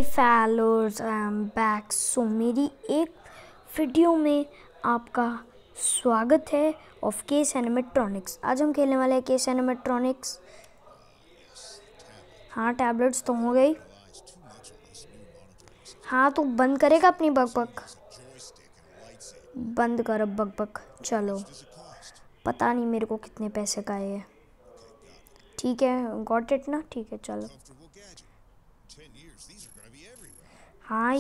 फैलोर्स I am back. सो मेरी एक video में आपका स्वागत है ऑफ केस एनिमेट्रॉनिक्स। आज हम खेलने वाले हैं केस एनिमेट्रॉनिक्स। हाँ, टैबलेट्स तो हो गई। हाँ, तो बंद करेगा अपनी बकबक? बंद कर अब बकबक। चलो, पता नहीं मेरे को कितने पैसे का है। ठीक है, गॉट इट ना। ठीक है, चलो। हाँ,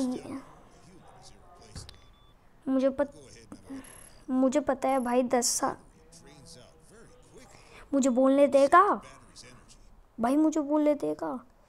मुझे पता है भाई। 10 साल मुझे बोलने देगा भाई, मुझे बोलने देगा।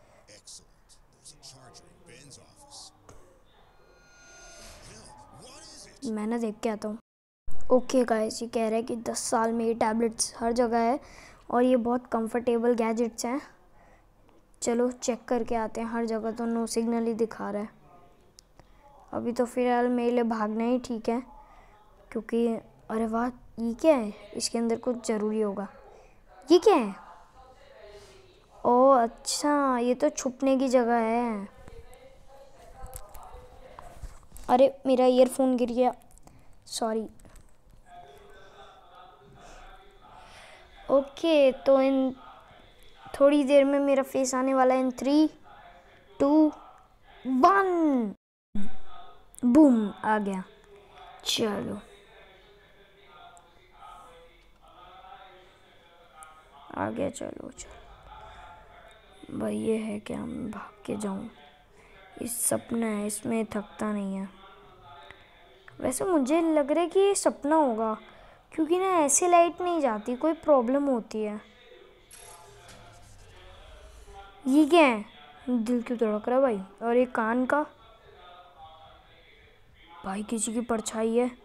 मैं ना देख के आता हूँ। ओके गाइस, ये कह रहा है कि 10 साल में ये टैबलेट्स हर जगह है और ये बहुत कंफर्टेबल गैजेट्स हैं। चलो चेक करके आते हैं। हर जगह तो नो सिग्नल ही दिखा रहा है। अभी तो फिलहाल मेरे लिए भागना ही ठीक है, क्योंकि अरे वाह, ये क्या है? इसके अंदर कुछ ज़रूरी होगा। ये क्या है? ओह अच्छा, ये तो छुपने की जगह है। अरे मेरा ईयरफोन गिर गया, सॉरी। ओके, तो इन थोड़ी देर में मेरा फेस आने वाला है। इन 3, 2, 1 बूम, आ गया। चलो आ गया। चलो भाई, ये है क्या? मैं भाग के जाऊं? इस सपना है, इसमें थकता नहीं है। वैसे मुझे लग रहा है कि ये सपना होगा, क्योंकि ना ऐसे लाइट नहीं जाती, कोई प्रॉब्लम होती है। ये क्या है? दिल क्यों धड़क रहा है भाई? और ये कान का भाई, किसी की परछाई है।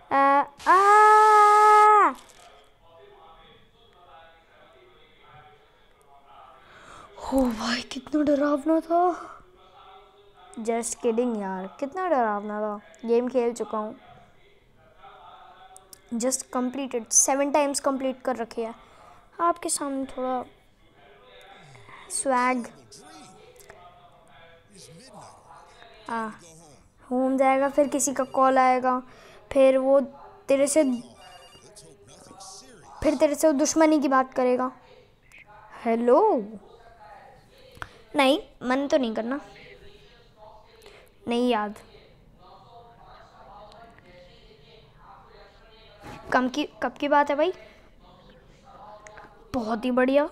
हो भाई, कितना डरावना था। जस्ट किडिंग यार, कितना डरावना था। गेम खेल चुका हूँ। जस्ट कंप्लीटेड 7 टाइम्स कंप्लीट कर रखे है। आपके सामने थोड़ा स्वैग। होम जाएगा, फिर किसी का कॉल आएगा, फिर वो तेरे से दुश्मनी की बात करेगा। हेलो, नहीं, मन तो नहीं करना। नहीं याद। कब की बात है भाई? बहुत ही बढ़िया।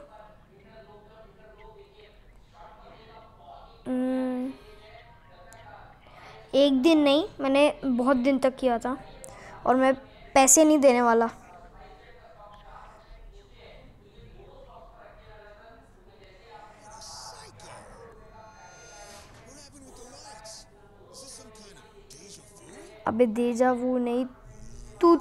एक दिन नहीं, मैंने बहुत दिन तक किया था, और मैं पैसे नहीं देने वाला। अबे डेजा वू नहीं, तू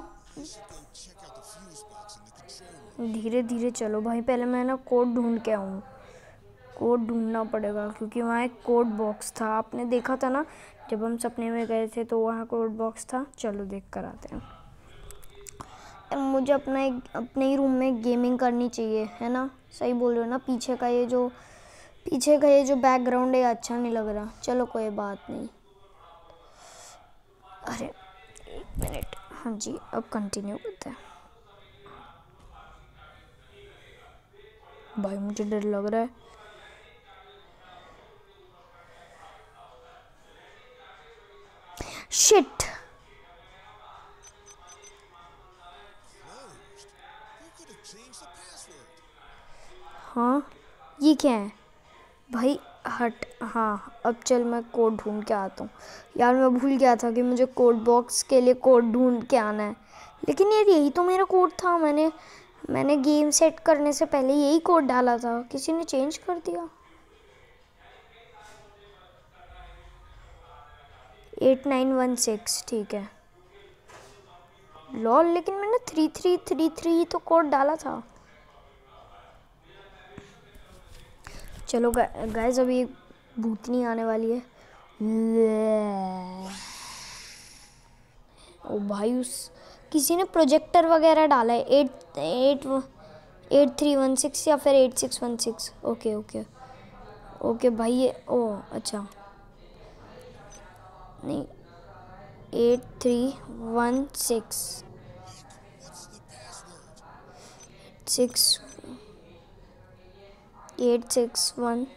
धीरे धीरे चलो भाई। पहले मैं ना कोड ढूंढ के आऊँ। कोड ढूंढना पड़ेगा, क्योंकि वहाँ एक कोड बॉक्स था। आपने देखा था ना जब हम सपने में गए थे, तो वहाँ कोड बॉक्स था। चलो देख कर आते हैं। मुझे अपने ही रूम में गेमिंग करनी चाहिए, है ना? सही बोल रहे हो ना? पीछे का ये जो बैकग्राउंड है अच्छा नहीं लग रहा। चलो कोई बात नहीं। अरे 1 मिनट। हाँ जी, अब कंटिन्यू करते हैं। भाई मुझे डर लग रहा है। शिट। हाँ, ये क्या है भाई? हट। हाँ, अब चल मैं कोड ढूंढ के आता हूँ। यार मैं भूल गया था कि मुझे कोड बॉक्स के लिए कोड ढूंढ के आना है। लेकिन यार यही तो मेरा कोड था। मैंने गेम सेट करने से पहले यही कोड डाला था। किसी ने चेंज कर दिया। 8916, ठीक है। लॉल, लेकिन मैंने 3333 तो कोड डाला था। चलो गाइस, अभी भूतनी आने वाली है। ओ भाई, किसी ने प्रोजेक्टर वगैरह डाला है। 8316 या फिर 8616। ओके भाई, ये ओ अच्छा। नहीं, 8316 6 861।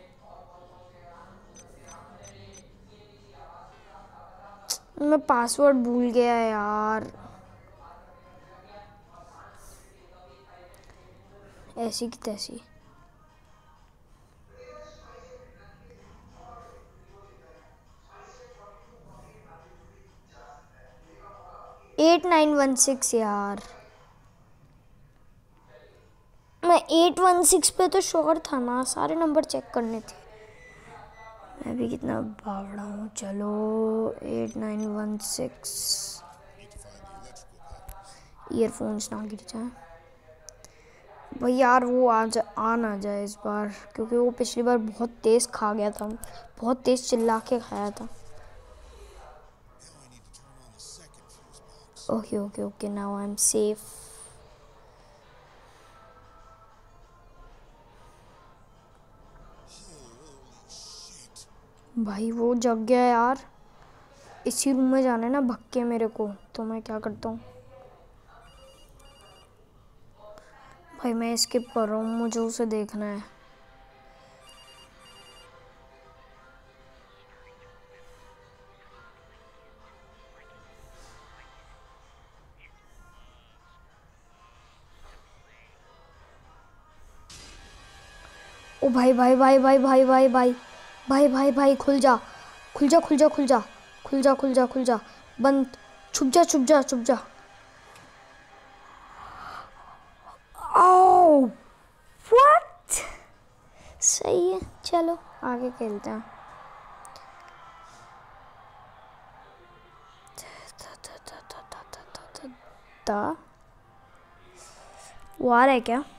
मैं पासवर्ड भूल गया यार। ऐसी की तैसी। एट 916 यार। मैं 816 पे तो श्योर था ना, सारे नंबर चेक करने थे। मैं भी कितना बावड़ा हूँ। चलो 8916। ईयरफोन्स ना गिर जाए भाई यार। वो आ ना जाए इस बार, क्योंकि वो पिछली बार बहुत तेज़ खा गया था, बहुत तेज़ चिल्ला के खाया था। Okay okay okay, now I am safe. भाई वो जग गया यार। इसी रूम में जाना है ना भक्के मेरे को, तो मैं क्या करता हूँ भाई, मैं स्किप कर रहा हूँ, मुझे उसे देखना है। ओ भाई भाई भाई भाई भाई भाई भाई भाई भाई भाई, खुल जा खुल जा खुल जा खुल जा खुल जा खुल जा खुल जा। बंद। छुप जा छुप जा छुप जा। Oh what. सही है, चलो आगे खेलते हैं। वो आ रहा है क्या?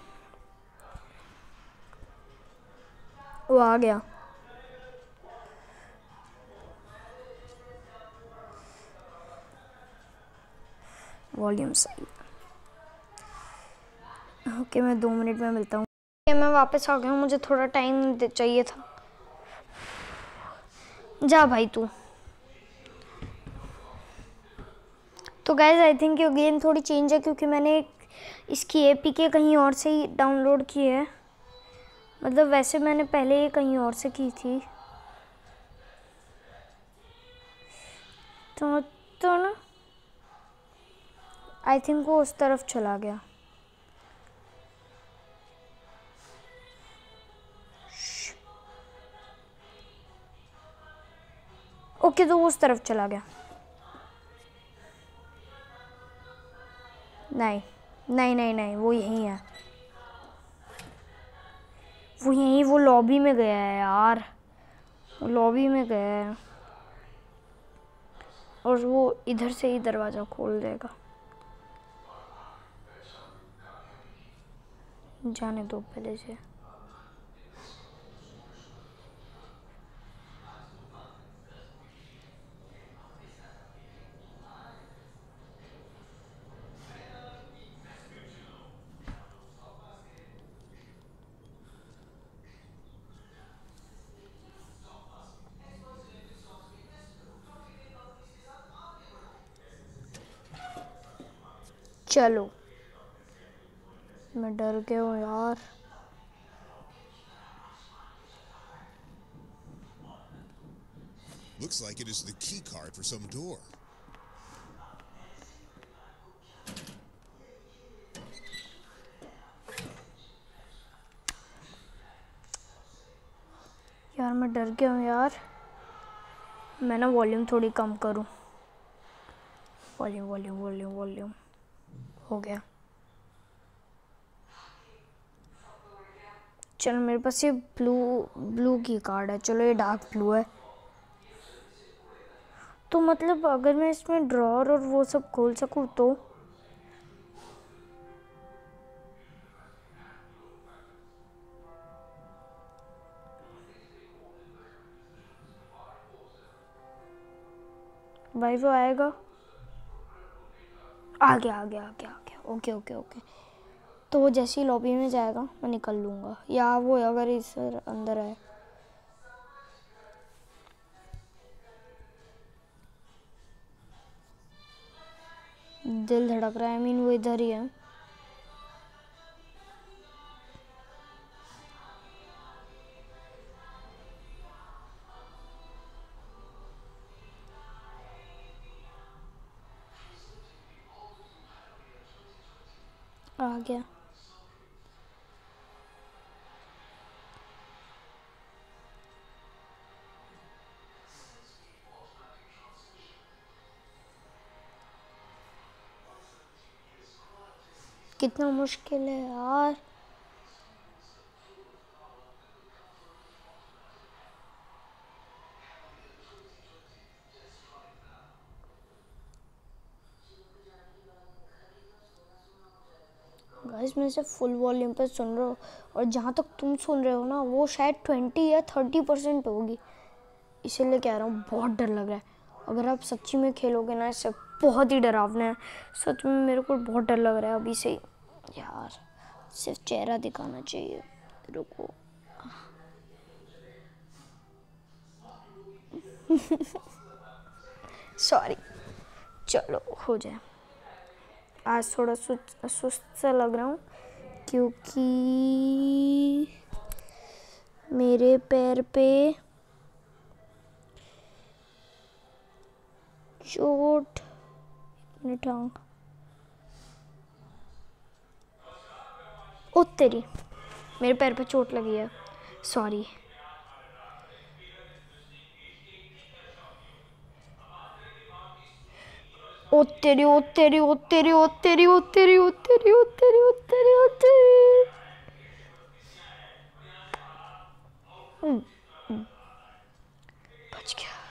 वो आ गया। वॉल्यूम सही। ओके, मैं 2 मिनट में मिलता हूँ। मैं वापस आ गया हूँ, मुझे थोड़ा टाइम चाहिए था। जा भाई तू। तो गाइज आई थिंक ये गेम थोड़ी चेंज है, क्योंकि मैंने इसकी एपीके कहीं और से ही डाउनलोड की है। मतलब वैसे मैंने पहले ये कहीं और से की थी, तो ना आई थिंक वो उस तरफ चला गया। ओके, तो वो उस तरफ चला गया। नहीं नहीं नहीं नहीं, वो यहीं है। वो यहीं, वो लॉबी में गया है यार, वो लॉबी में गया है, और वो इधर से ही दरवाज़ा खोल देगा। जाने दो पहले से। चलो, मैं डर गया हूँ यार। Looks like it is the key card for some door. यार मैं डर गया हूँ यार। मैं ना वॉल्यूम थोड़ी कम करूँ। वॉल्यूम वॉल्यूम वॉल्यूम वॉल्यूम हो गया। चलो मेरे पास ये ब्लू की कार्ड है। चलो ये डार्क ब्लू है, तो मतलब अगर मैं इसमें ड्रॉअर और वो सब खोल सकूँ तो। भाई वो आएगा। आ गया आ गया आ गया आ गया। ओके ओके ओके, तो वो जैसे ही लॉबी में जाएगा मैं निकल लूँगा, या वो अगर इस अंदर है। दिल धड़क रहा है। I mean वो इधर ही है। आ गया। कितना मुश्किल है यार। गाइस मैं इसे फुल वॉल्यूम पे सुन रहा हूँ और जहाँ तक तुम सुन रहे हो ना वो शायद 20 या 30% होगी, इसीलिए कह रहा हूँ बहुत डर लग रहा है। अगर आप सच्ची में खेलोगे ना इससे बहुत ही डरावना है, सच में मेरे को बहुत डर लग रहा है अभी से। यार सिर्फ चेहरा दिखाना चाहिए। रुको सॉरी। चलो हो जाए। आज थोड़ा सुस्त सा लग रहा हूँ क्योंकि मेरे पैर पे चोट। टांग। ओ तेरी, मेरे पैर पे चोट लगी है, सॉरी। ओ तेरी ओ तेरी ओ तेरी ओ तेरी ओ तेरी ओ तेरी ओ तेरी ओ तेरी ओ तेरी। बच गया।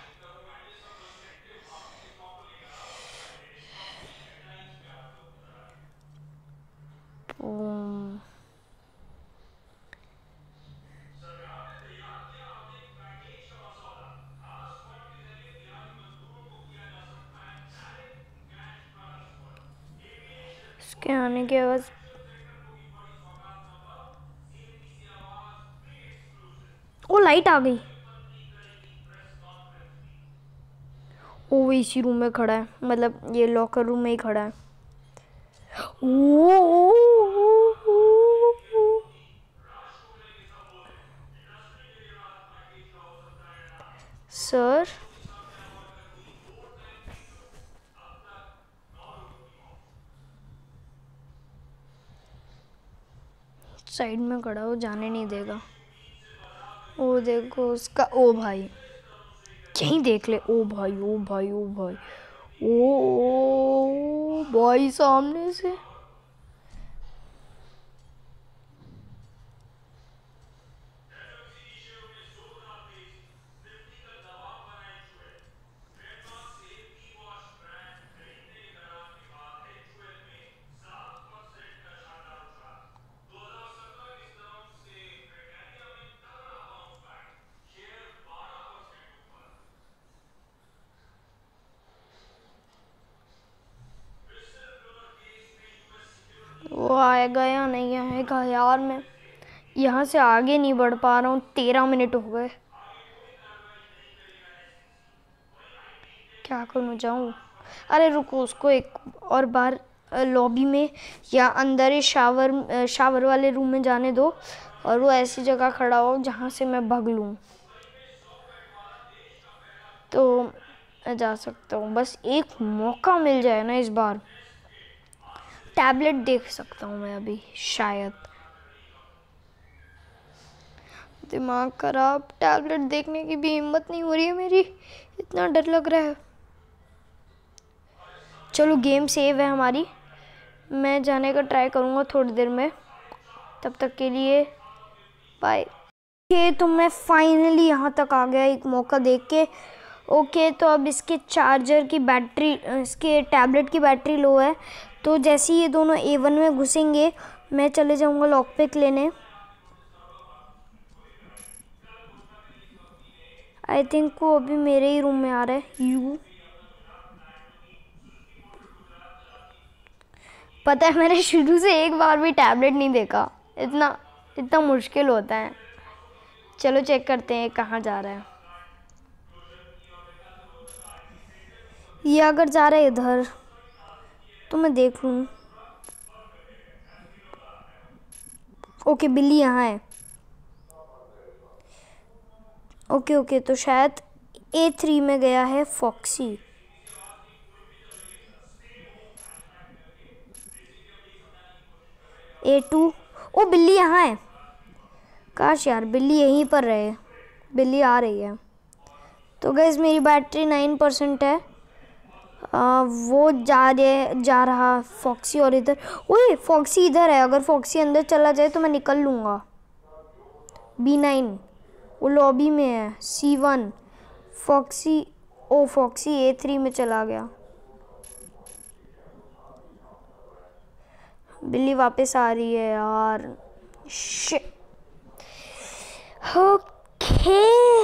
इसके आने की आवाज। ओ लाइट आ गई। ओ इसी रूम में खड़ा है, मतलब ये लॉकर रूम में ही खड़ा है। ओ सर साइड में खड़ा हो, जाने नहीं देगा। ओ देखो उसका, ओ भाई यहीं देख ले। ओ भाई ओ भाई ओ भाई ओ भाई सामने से। वो आएगा या नहीं आएगा यार, मैं यहाँ से आगे नहीं बढ़ पा रहा हूँ। 13 मिनट हो गए। क्या करूँ, जाऊँ? अरे रुको, उसको एक और बार लॉबी में या अंदर ही शावर वाले रूम में जाने दो और वो ऐसी जगह खड़ा हो जहाँ से मैं भाग लूँ, तो मैं जा सकता हूँ। बस एक मौका मिल जाए ना इस बार। टैबलेट देख सकता हूँ मैं अभी शायद। दिमाग खराब, टैबलेट देखने की भी हिम्मत नहीं हो रही है मेरी, इतना डर लग रहा है। चलो गेम सेव है हमारी, मैं जाने का ट्राई करूँगा थोड़ी देर में। तब तक के लिए बाय। ओके तो मैं फाइनली यहाँ तक आ गया एक मौका देख के। ओके तो अब इसके चार्जर की बैटरी, इसके टैबलेट की बैटरी लो है, तो जैसे ही ये दोनों A1 में घुसेंगे मैं चले जाऊँगा लॉक पिक लेने। आई थिंक वो अभी मेरे ही रूम में आ रहा है। यू पता है मैंने शुरू से एक बार भी टैबलेट नहीं देखा, इतना मुश्किल होता है। चलो चेक करते हैं कहाँ जा रहा है। ये अगर जा रहा है इधर, तो मैं देख लूँ। ओके, बिल्ली यहाँ है। ओके ओके, तो शायद A3 में गया है फॉक्सी। A2। ओ, बिल्ली यहाँ है। काश यार बिल्ली यहीं पर रहे। बिल्ली आ रही है। तो गाइस मेरी बैटरी 9% है। वो जा रहा फॉक्सी, और इधर, ओए फॉक्सी इधर है। अगर फॉक्सी अंदर चला जाए तो मैं निकल लूँगा। B9 वो लॉबी में है। C1 foxy. ओ, फॉक्सी A3 में चला गया। बिल्ली वापस आ रही है यार। शिट। ओके,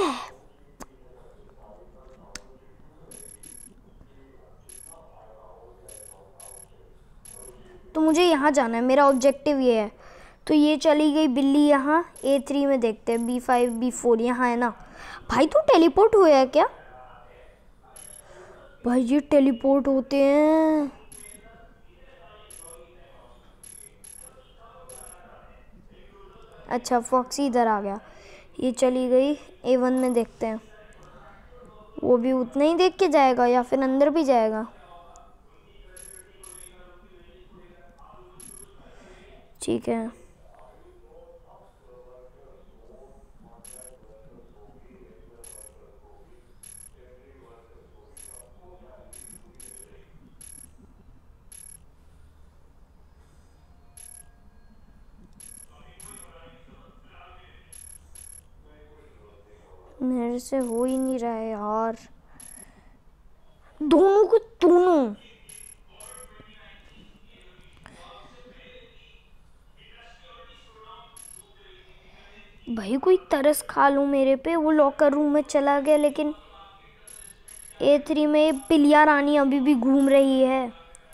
तो मुझे यहाँ जाना है। मेरा ऑब्जेक्टिव ये है। तो ये चली गई बिल्ली यहाँ। A3 में देखते हैं। B5 B4 यहाँ है ना। भाई तू टेलीपोर्ट हुआ है क्या? भाई ये टेलीपोर्ट होते हैं। अच्छा, फॉक्सी इधर आ गया। ये चली गई A1 में देखते हैं। वो भी उतना ही देख के जाएगा या फिर अंदर भी जाएगा? ठीक है। मेरे से हो ही नहीं रहा है यार। दोनों को दोनों। भाई कोई तरस खा लूं मेरे पे। वो लॉकर रूम में चला गया, लेकिन A3 में पिलिया रानी अभी भी घूम रही है।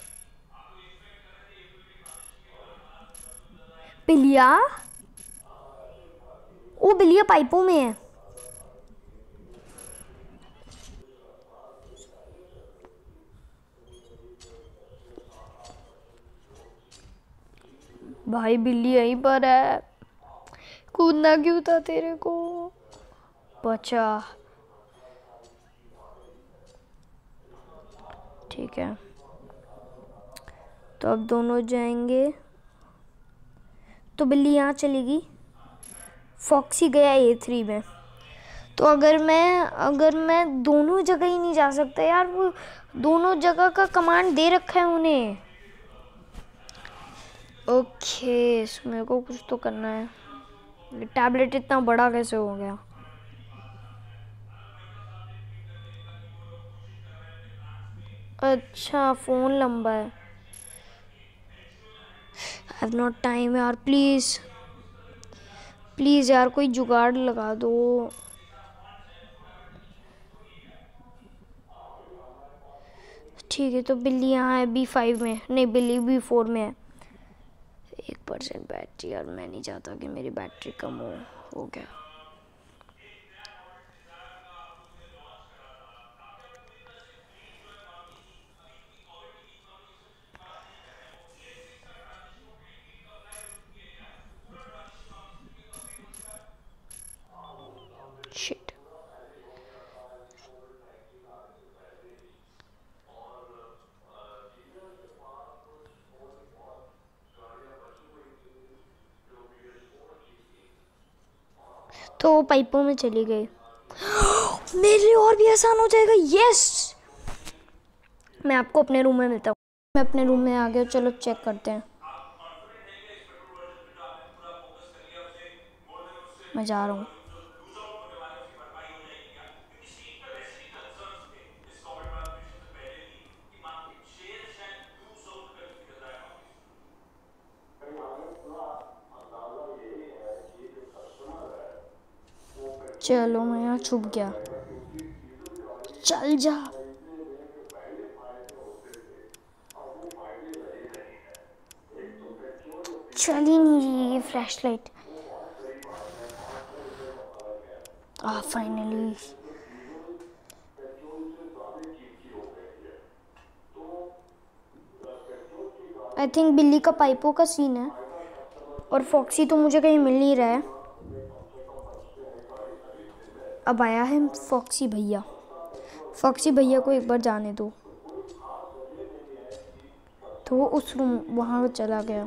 पिलिया, वो बिलिया पाइपों में है। भाई बिल्ली यहीं पर है। कूदना क्यों था तेरे को? बचा। ठीक है, तो अब दोनों जाएंगे। तो बिल्ली यहाँ चलेगी। फॉक्सी गया A3 में। तो अगर मैं दोनों जगह ही नहीं जा सकता यार। वो दोनों जगह का कमांड दे रखा है उन्हें। ओके, मेरे को कुछ तो करना है। ये टैबलेट इतना बड़ा कैसे हो गया? अच्छा, फ़ोन लंबा है। आई हैव नॉट टाइम यार। प्लीज़ प्लीज़ यार, कोई जुगाड़ लगा दो। ठीक है, तो बिल्ली यहाँ है B5 में। नहीं, बिल्ली B4 में है। 1% बैटरी। यार मैं नहीं चाहता कि मेरी बैटरी कम हो गया। शिट। तो वो पाइपों में चली गई। मेरे लिए और भी आसान हो जाएगा। यस, मैं आपको अपने रूम में मिलता हूँ। मैं अपने रूम में आ गया। चलो चेक करते हैं। मैं जा रहा हूँ। चलो मैं यहाँ छुप गया। चल जा। चल ही नहीं रही ये flash light. Finally. I think बिल्ली का पाइपों का सीन है। और फॉक्सी तो मुझे कहीं मिल नहीं रहा है। अब आया है फॉक्सी भैया। फॉक्सी भैया को एक बार जाने दो। तो वो उस रूम वहाँ चला गया।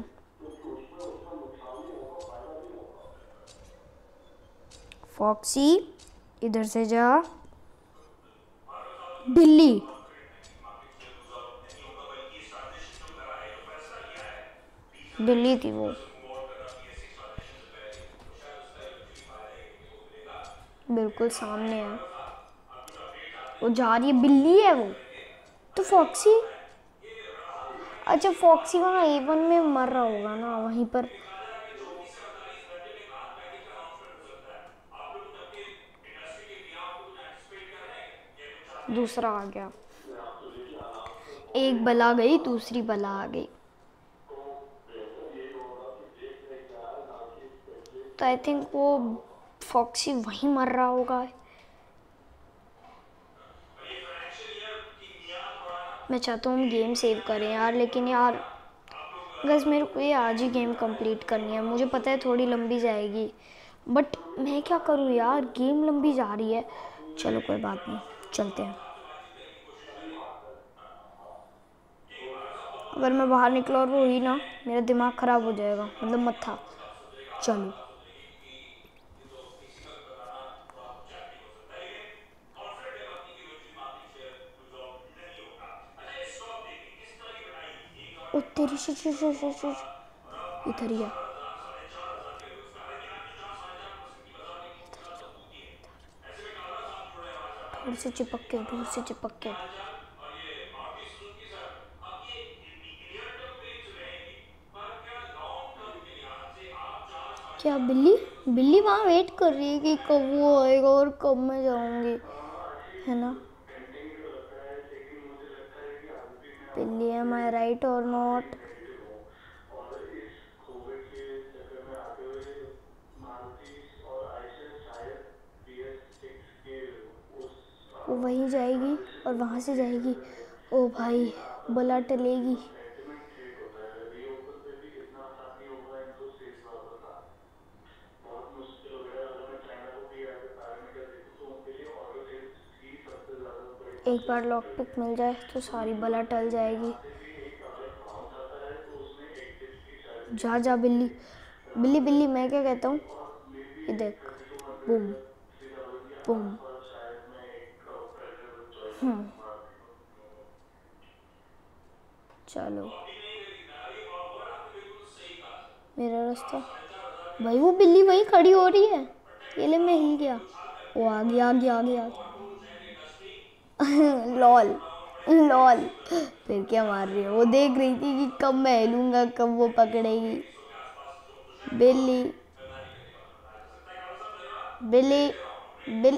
फॉक्सी इधर से जा। बिल्ली बिल्ली थी वो। बिल्कुल सामने है। वो जा रही है, बिल्ली है वो तो। फॉक्सी, अच्छा फॉक्सी वहाँ A1 में मर रहा होगा ना वहीं पर। दूसरा आ गया। एक बला गई, दूसरी बला आ गई। तो आई थिंक वो फॉक्सी वहीं मर रहा होगा। मैं चाहता हूँ हम गेम सेव करें यार, लेकिन यार गाइस मेरे को ये आज ही गेम कंप्लीट करनी है। मुझे पता है थोड़ी लंबी जाएगी, बट मैं क्या करूँ यार, गेम लंबी जा रही है। चलो कोई बात नहीं, चलते हैं। अगर मैं बाहर निकला और वो हुई ना, मेरा दिमाग ख़राब हो जाएगा, मतलब मत्था। चलो ओ तेरी इधर ही है। दूर से चिपक के, दूर से चिपक के। क्या बिल्ली बिल्ली वहाँ वेट कर रही है कि कब वो आएगा और कब मैं जाऊँगी, है ना। बिल्ली, एम आई राइट और नॉट? वो वहीं जाएगी और वहाँ से जाएगी। ओ भाई बला टलेगी। एक बार लॉक पिक मिल जाए तो सारी बला टल जाएगी। जा जा बिल्ली बिल्ली बिल्ली, मैं क्या कहता हूँ, ये देख, बूम बूम। चलो मेरा रास्ता। भाई वो बिल्ली वहीं खड़ी हो रही है। ये ले, मैं हिल गया। वो आ गया आ गया आ गया। Lol lol. फिर क्या मार रही है, वो देख रही थी कि कब मैं हिलूंगा, कब वो पकड़ेगी। बिल्ली बिल्ली बिल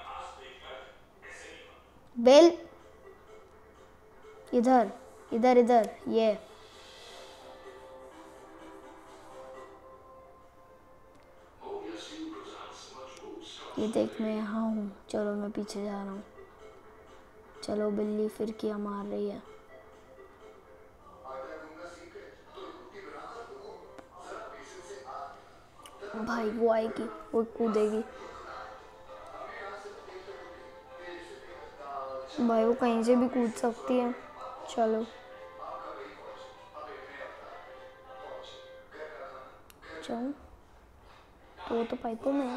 बिल इधर इधर इधर। ये देख, मैं यहाँ हूँ। चलो मैं पीछे जा रहा हूँ। चलो बिल्ली फिर क्या मार रही है। भाई वो आएगी, वो कूदेगी। भाई वो कहीं से भी कूद सकती है। चलो चलो, तो वो तो पाइपों में है।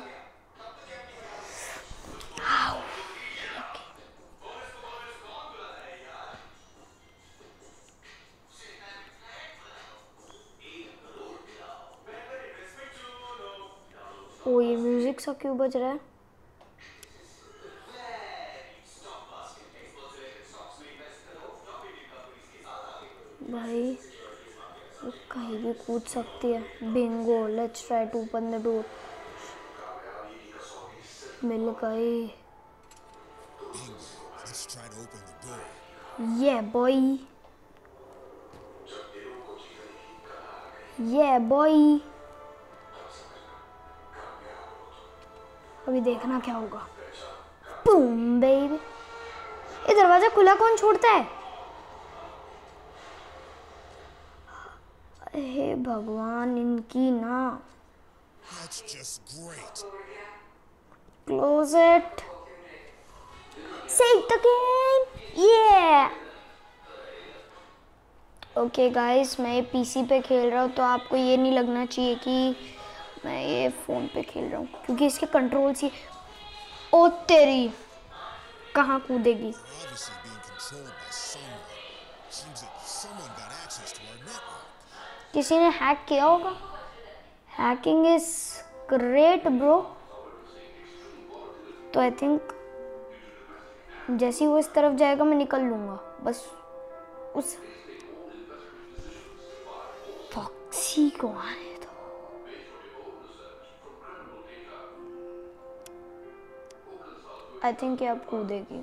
ओ ये म्यूजिक सा क्यों बज रहा है। भाई वो कहीं भी कूद सकती है। Bingo, let's try to open the door. मिल गई। Let's try to open the door. ये बॉय, ये बॉय। अभी देखना क्या होगा। Boom baby. ये दरवाजा खुला कौन छोड़ता है। हे भगवान इनकी ना। That's just great. Close it. Save the game. Yeah. Okay guys, मैं ये पीसी पे खेल रहा हूँ तो आपको ये नहीं लगना चाहिए कि मैं ये फ़ोन पे खेल रहा हूँ, क्योंकि इसके कंट्रोल्स ही। ओ तेरी, कहाँ कूदेगी? They're obviously being controlled by someone. Seems that someone got access to our network. किसी ने हैक किया होगा। Hacking is great bro. तो आई थिंक जैसे ही वो इस तरफ जाएगा मैं निकल लूँगा बस। उस फॉक्सी को आने दो। आई थिंक ये अब कूदेगी।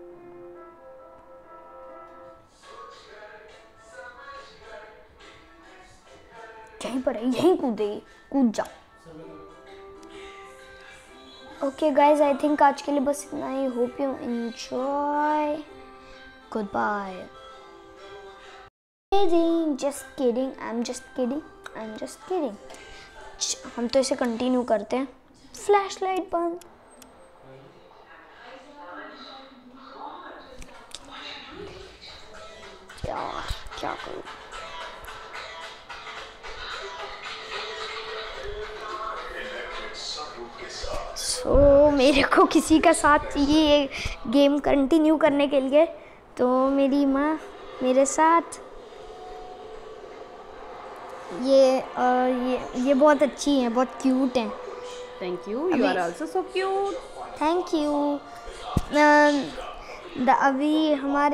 यहीं पर है, यहीं कूदेगी, कूद जा। ओके गाइज, आई थिंक आज के लिए बस इतना ही। Hope you enjoy. Goodbye. Just kidding, I am just kidding, I am just kidding. हम तो इसे कंटिन्यू करते हैं। फ्लैश लाइट बंद। यार क्या करूं? मेरे को किसी का साथ चाहिए ये गेम कंटिन्यू करने के लिए। तो मेरी माँ मेरे साथ। ये बहुत अच्छी हैं, बहुत क्यूट हैं। Thank you, you are also so cute. Thank you. अभी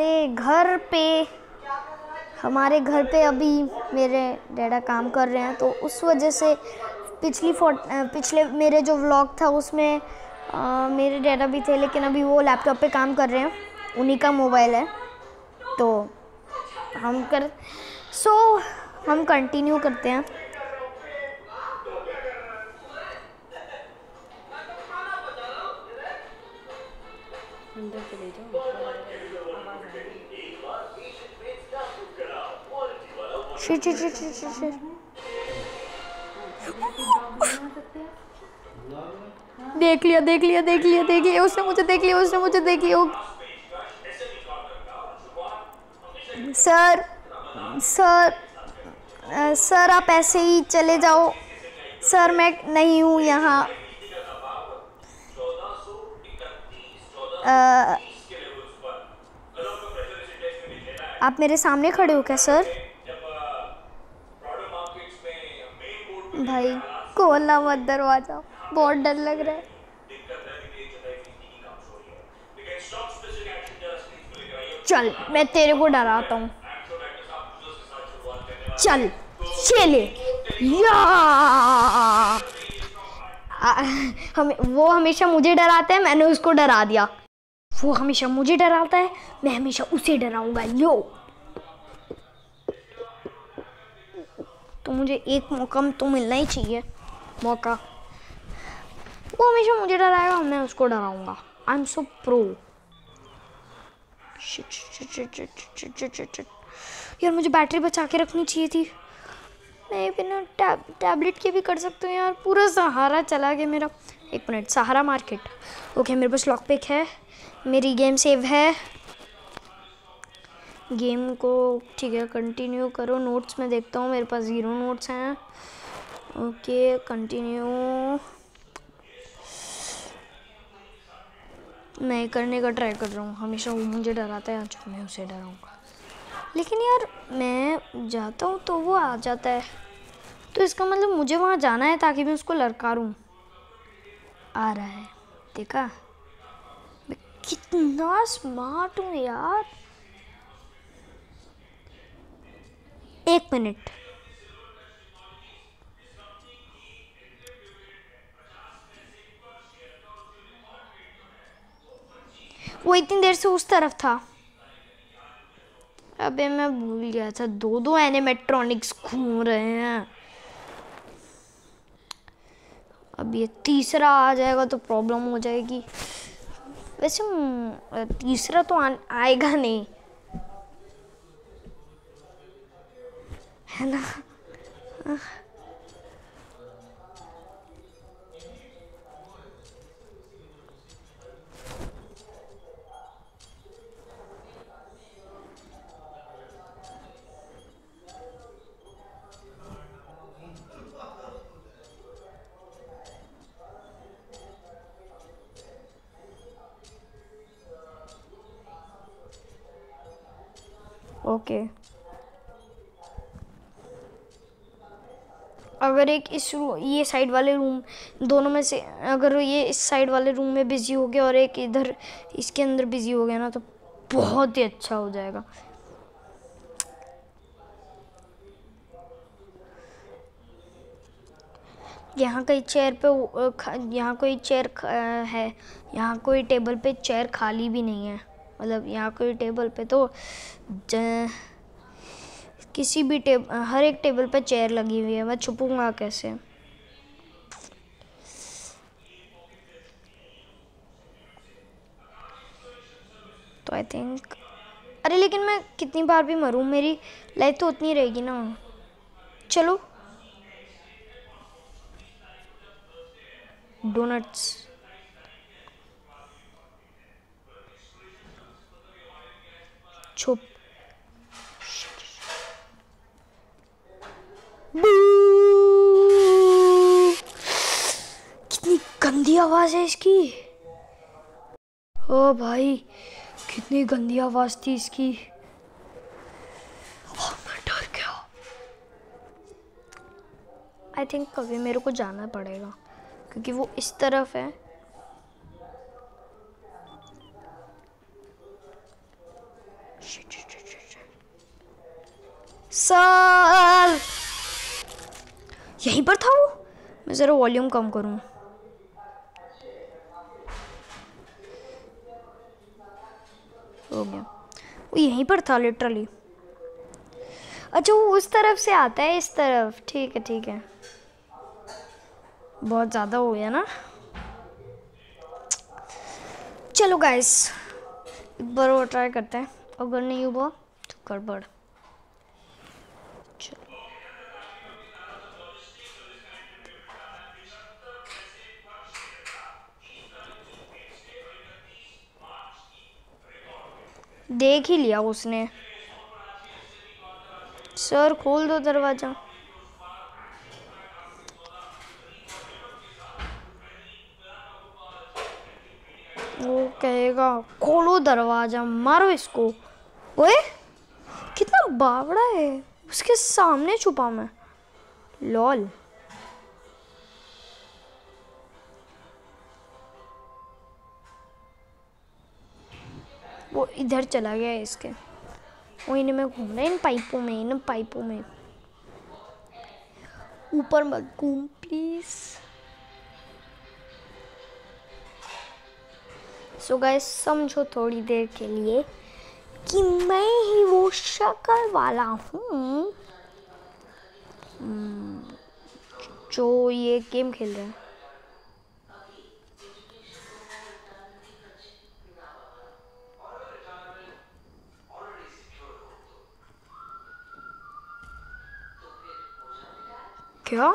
हमारे घर पे अभी मेरे डैडा काम कर रहे हैं, तो उस वजह से पिछले मेरे जो व्लॉग था उसमें मेरे डैडा भी थे, लेकिन अभी वो लैपटॉप पे काम कर रहे हैं, उन्हीं का मोबाइल है। तो हम कंटिन्यू करते हैं। अंदर चले जाओ। देख लिया उसने मुझे देख लिया। सर आप ऐसे ही चले जाओ। सर मैं नहीं हूँ यहाँ। आप मेरे सामने खड़े हो क्या सर? भाई खोलना मत दरवाजा, बहुत डर लग रहा है। चल मैं तेरे को डराता हूँ। चल चले वो हमेशा मुझे डराता है, मैंने उसको डरा दिया। वो हमेशा मुझे डराता है, मैं हमेशा उसे डराऊंगा। लो तो मुझे एक मौका तो मिलना ही चाहिए। मौका। वो हमेशा मुझे डराएगा, मैं उसको डराऊंगा। I am so pro. यार मुझे बैटरी बचा के रखनी चाहिए थी। मैं बिना टैबलेट के भी कर सकती हूँ यार। पूरा सहारा चला गया मेरा। एक मिनट, सहारा मार्केट। ओके मेरे पास लॉक पिक है, मेरी गेम सेव है। गेम को ठीक है कंटिन्यू करो। नोट्स में देखता हूँ, मेरे पास 0 नोट्स हैं। Okay continue. मैं करने का ट्राई कर रहा हूँ। हमेशा वो मुझे डराता है, आज मैं उसे डराऊँगा। लेकिन यार मैं जाता हूँ तो वो आ जाता है, तो इसका मतलब मुझे वहाँ जाना है ताकि मैं उसको ललकारूँ। आ रहा है, देखा? मैं कितना स्मार्ट हूँ यार। 1 मिनट। वो इतनी देर से उस तरफ था। अबे मैं भूल गया था, 2 एनिमेट्रॉनिक्स घूम रहे हैं। अब ये तीसरा आ जाएगा तो प्रॉब्लम हो जाएगी। वैसे तीसरा तो आएगा नहीं, है ना? ओके, अगर एक ये साइड वाले रूम, दोनों में से अगर ये इस साइड वाले रूम में बिजी हो गया और एक इधर इसके अंदर बिजी हो गया ना, तो बहुत ही अच्छा हो जाएगा। यहाँ कोई चेयर पे यहाँ कोई चेयर है, यहाँ कोई टेबल पे चेयर खाली भी नहीं है। मतलब यहाँ कोई टेबल पे तो किसी भी हर एक टेबल पे चेयर लगी हुई है। मैं छुपूंगा कैसे? तो आई थिंक, अरे लेकिन मैं कितनी बार भी मरूं, मेरी लाइफ तो उतनी रहेगी ना। चलो, डोनट्स। छुप। कितनी गंदी आवाज है इसकी। ओ भाई, कितनी गंदी आवाज थी इसकी। मैं डर गया। आई थिंक कभी मेरे को जाना पड़ेगा, क्योंकि वो इस तरफ है। सर, यहीं पर था वो। मैं जरा वॉल्यूम कम करूं। हो गया, वो यहीं पर था लिटरली। अच्छा, वो उस तरफ से आता है, इस तरफ। ठीक है ठीक है, बहुत ज़्यादा हो गया ना। चलो गाइस, एक बार और ट्राई करते हैं। अगर नहीं हुआ तो गड़बड़। देख ही लिया उसने। सर खोल दो दरवाजा। वो कहेगा खोलो दरवाजा, मारो इसको। ओए, कितना बावड़ा है, उसके सामने छुपा मैं। लॉल। वो इधर चला गया है इसके। वो इन्हें मैं घूम रहा है इन पाइपों में। ऊपर मत घूम प्लीज। सो गाइस, समझो थोड़ी देर के लिए कि मैं ही वो शक्ल वाला हूँ जो ये गेम खेल रहा है। क्या?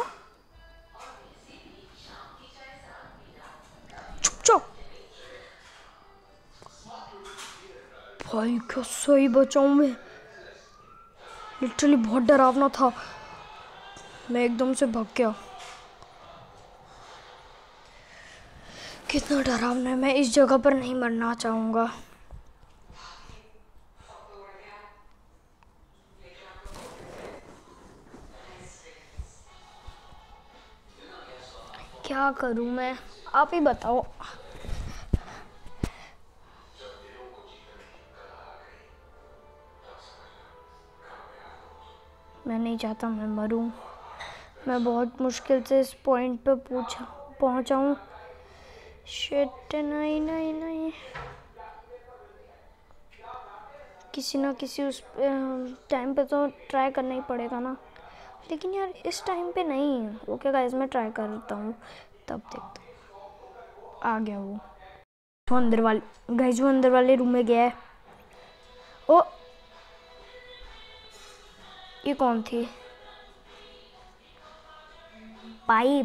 चुप चुप। भाई क्या सही बचाऊं मैं। लिटरली बहुत डरावना था, मैं एकदम से भाग गया। कितना डरावना है, मैं इस जगह पर नहीं मरना चाहूंगा। क्या करूं मैं, आप ही बताओ। मैं नहीं चाहता मैं मरूं। मैं बहुत मुश्किल से इस पॉइंट पे पहुंचा हूं। शिट, नहीं। किसी ना किसी उस टाइम पे तो ट्राई करना ही पड़ेगा ना। लेकिन यार इस टाइम पे नहीं। ओके गाइस, मैं ट्राई करता हूँ, तब देखता हूँ। आ गया वो अंदर वाले रूम में गया है। ओ, ये कौन थी? पाइप।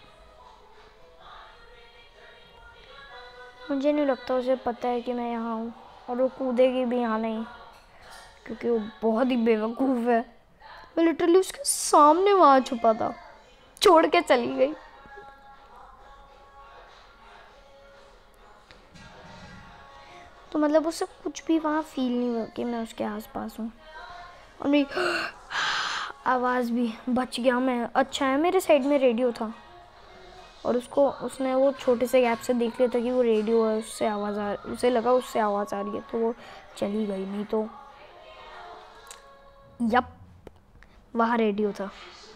मुझे नहीं लगता उसे पता है कि मैं यहाँ हूँ, और वो कूदेगी भी यहाँ नहीं, क्योंकि वो बहुत ही बेवकूफ़ है। मैं लिटरली उसके सामने वहाँ छुपा था, छोड़ के चली गई। तो मतलब उसे कुछ भी वहाँ फील नहीं हुआ कि मैं उसके आसपास हूँ। और मेरी आवाज़ भी, बच गया मैं। अच्छा है मेरे साइड में रेडियो था, और उसने वो छोटे से गैप से देख लिया था कि वो रेडियो है, उसे लगा उससे आवाज़ आ रही है, तो वो चली गई। नहीं तो यप, वहाँ रेडियो था।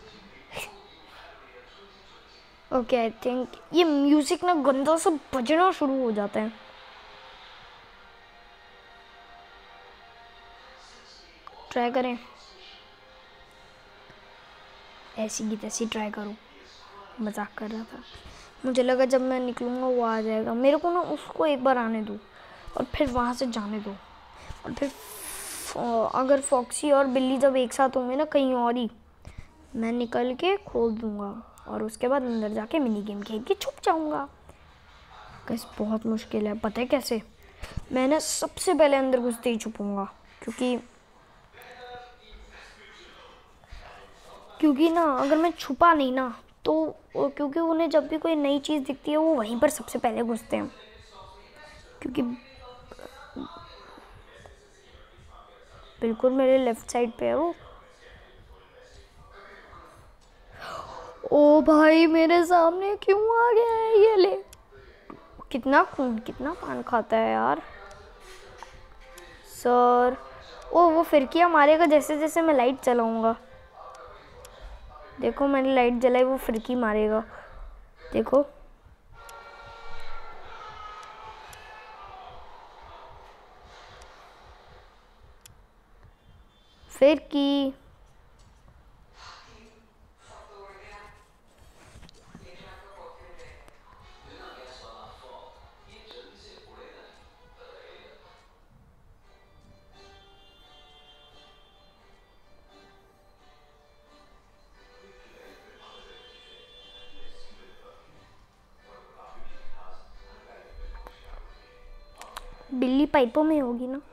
ओके, आई थिंक ये म्यूज़िक ना गंदा सा बजना शुरू हो जाता है। ट्राई करें, ऐसी की तैसी ट्राई करूँ। मजाक कर रहा था। मुझे लगा जब मैं निकलूँगा वो आ जाएगा। मेरे को ना उसको एक बार आने दो और फिर वहाँ से जाने दो, और फिर अगर फॉक्सी और बिल्ली जब एक साथ होंगे ना कहीं और ही, मैं निकल के खोल दूँगा और उसके बाद अंदर जाके मिनी गेम खेल के छुप जाऊँगा। गाइस बहुत मुश्किल है, पता है कैसे? मैं ना सबसे पहले अंदर घुसते ही छुपूँगा, क्योंकि ना अगर मैं छुपा नहीं ना तो, क्योंकि उन्हें जब भी कोई नई चीज़ दिखती है वो वहीं पर सबसे पहले घुसते हैं। क्योंकि बिल्कुल मेरे लेफ्ट साइड पे है वो। ओ भाई मेरे सामने क्यों आ गया है ये? ले, कितना खून कितना पान खाता है यार सर। ओ वो फिरकियाँ मारेगा जैसे जैसे मैं लाइट चलाऊंगा। देखो मैंने लाइट जलाई, वो फिरकी मारेगा, देखो। फिरकी बिल्ली पाइपों में होगी ना।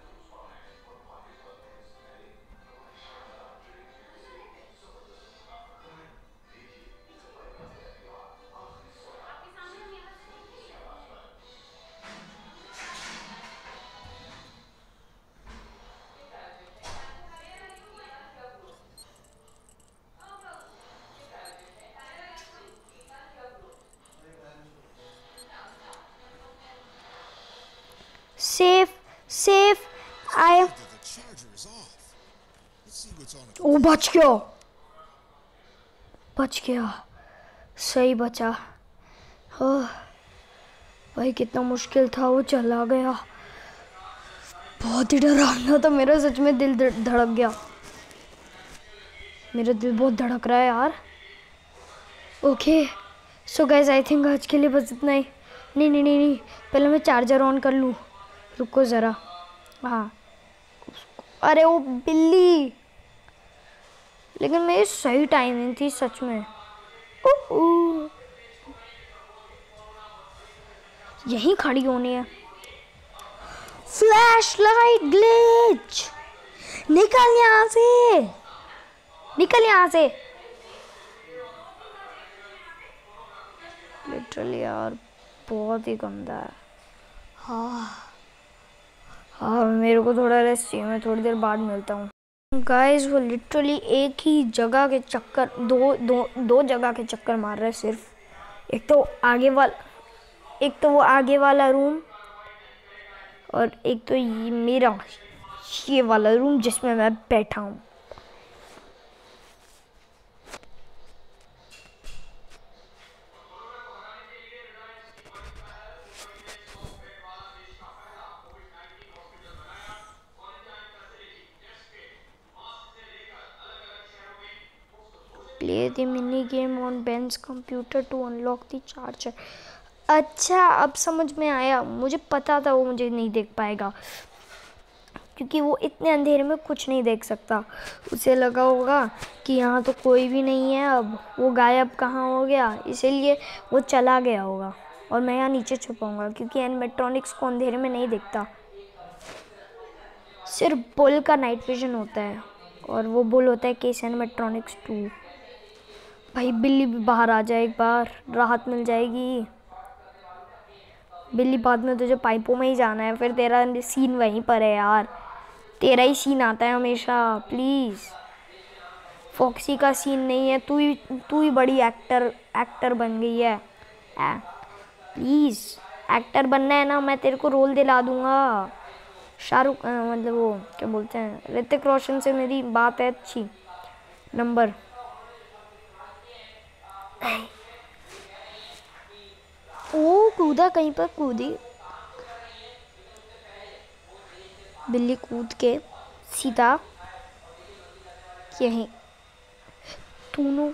Safe I. ओ बच गया, सही बचा। भाई कितना मुश्किल था, वो चला गया। बहुत ही डरावना था, मेरा सच में दिल धड़क गया। मेरा दिल बहुत धड़क रहा है यार। Okay so guys, I think आज के लिए बस इतना ही। नहीं, पहले मैं चार्जर ऑन कर लूँ, रुको ज़रा। हाँ, अरे वो बिल्ली, लेकिन मेरी सही टाइमिंग थी सच में। यहीं खड़ी होनी है। फ्लैश लाइट ग्लिच, निकल यहाँ से। लिटरली यार बहुत ही गंदा है। हाँ मेरे को थोड़ा रेस्ट चाहिए, मैं थोड़ी देर बाद मिलता हूँ। गाइस वो लिटरली एक ही जगह के चक्कर, दो जगह के चक्कर मार रहा है सिर्फ। एक तो वो आगे वाला रूम, और एक तो ये मेरा ये वाला रूम जिसमें मैं बैठा हूँ। Play the mini game on Ben's computer to unlock the charger. अच्छा अब समझ में आया, मुझे पता था वो मुझे नहीं देख पाएगा, क्योंकि वो इतने अंधेरे में कुछ नहीं देख सकता। उसे लगा होगा कि यहाँ तो कोई भी नहीं है। अब वो गायब कहाँ हो गया, इसीलिए वो चला गया होगा और मैं यहाँ नीचे छुपाऊंगा क्योंकि एनिमेट्रॉनिक्स को अंधेरे में नहीं दिखता। सिर्फ बुल का नाइट विजन होता है और वो बुल होता है केस एनिमेट्रॉनिक्स 2। भाई बिल्ली भी बाहर आ जाए, एक बार राहत मिल जाएगी। बिल्ली बाद में तुझे पाइपों में ही जाना है, फिर तेरा सीन वहीं पर है यार। तेरा ही सीन आता है हमेशा। प्लीज़ फॉक्सी का सीन नहीं है। तू ही बड़ी एक्टर बन गई है। प्लीज़ एक्टर बनना है ना, मैं तेरे को रोल दिला दूंगा। शाहरुख मतलब वो क्या बोलते हैं, ऋतिक रोशन से मेरी बात है अच्छी नंबर। ओ कूदा, कहीं पर कूदी बिल्ली, कूद के सीधा यहीं। दोनों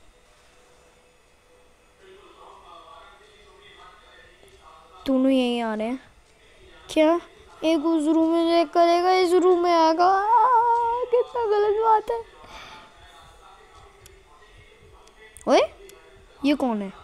यहीं आ रहे हैं क्या? एक उस रूम में चेक करेगा, इस रूम में आएगा। कितना गलत बात है। ओए ये कौन है?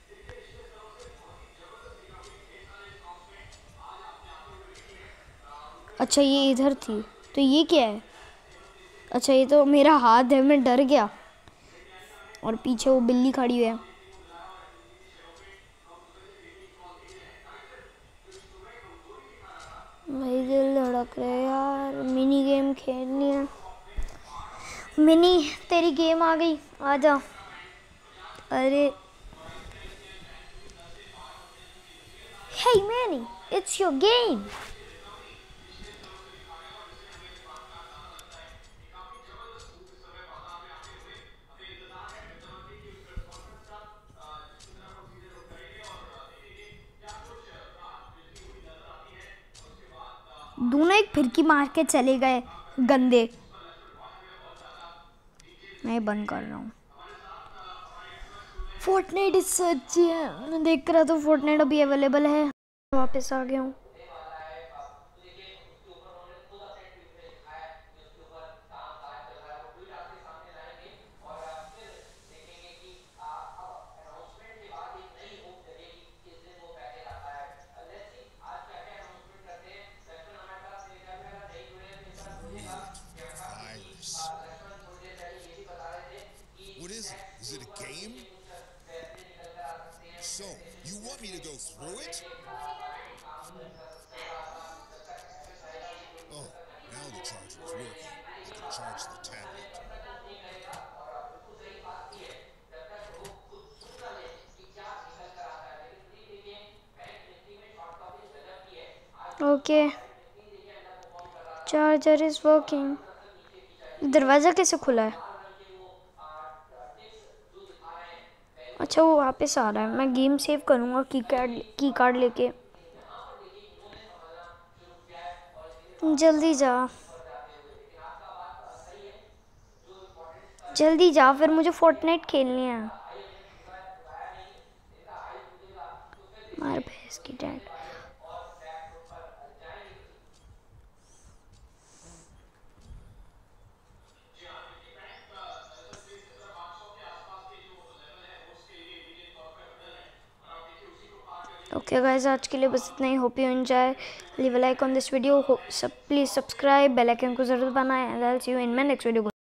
अच्छा ये इधर थी, तो ये क्या है? अच्छा ये तो मेरा हाथ है, मैं डर गया। और पीछे वो बिल्ली खड़ी है। भाई दिल धड़क रहा है यार, मिनी गेम खेलनी है। मिनी तेरी गेम आ गई, आ जा। अरे hey Mini, it's your game. दोनों एक फिरकी मार के चले गए गंदे। मैं बंद कर रहा हूँ। फोर्टनाइट इससे अच्छी है। मैं देख रहा था फोर्टनाइट अभी अवेलेबल है। वापस आ गया हूँ। Virus. What is it? Is it a game? So, you want me to go through it? Oh, now the charger is working. I can charge the tablet. Okay charger is working. दरवाज़ा कैसे खुला है? अच्छा वो वापस आ रहा है। मैं गेम सेव करूँगा की कार्ड लेके। जल्दी जा, फिर मुझे फोर्टनाइट खेलनी है। मार भैंस की डैड। ओके गाइस, आज के लिए बस इतना ही। Hope you enjoy. Leave a like on this video. Please subscribe, bell icon को जरूर दबाना। And I will see you in my next video.